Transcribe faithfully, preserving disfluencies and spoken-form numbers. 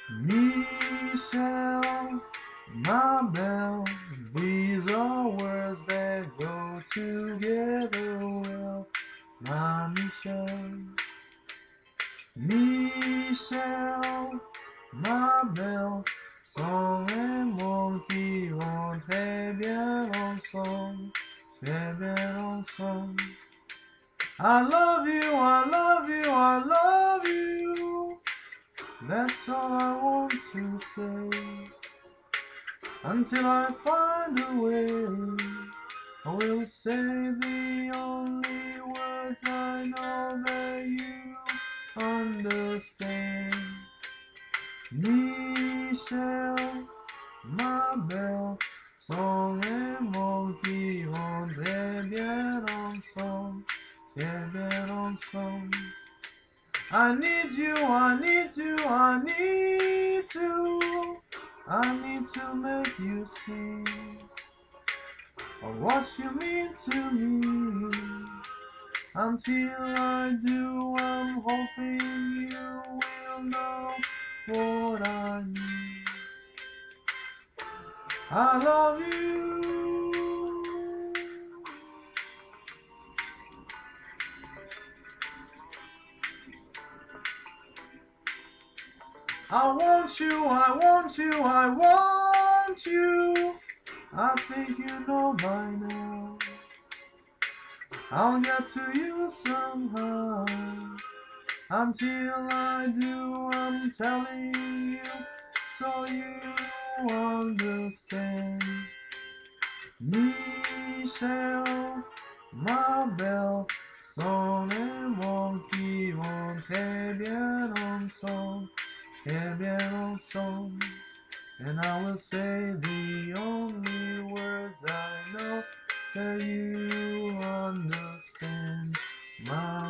Michelle, my belle, these are words that go together well. My Michelle, Michelle, ma belle, son et mon qui vont très bien ensemble, très bien ensemble. I love you, I love you, I love you. That's all I want to say. Until I find a way, I will say the only words I know that you understand. Michel, ma belle, son et mon qui vont très bien ensemble, très bien ensemble. I need you, I need you, I need to, I need to make you see what you mean to me. Until I do, I'm hoping you will know what I need. I love you. I want you, I want you, I want you. I think you know by now. I'll get to you somehow. Until I do, I'm telling you so you understand. Michel, ma belle, son et mon qui vont très bien ensemble, très bien ensemble. And I will say the only words I know that you understand. My